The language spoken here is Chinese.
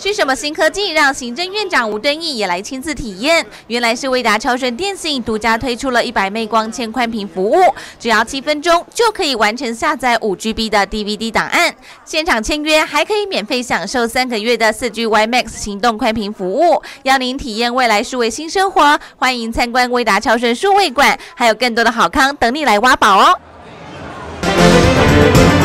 是什么新科技让行政院长吴敦义也来亲自体验？原来是威达超顺电信独家推出了100枚光纤宽频服务，只要7分钟就可以完成下载5GB 的 DVD 档案。现场签约还可以免费享受3个月的4G WiMax 行动宽频服务，邀您体验未来数位新生活。欢迎参观威达超顺数位馆，还有更多的好康等你来挖宝哦！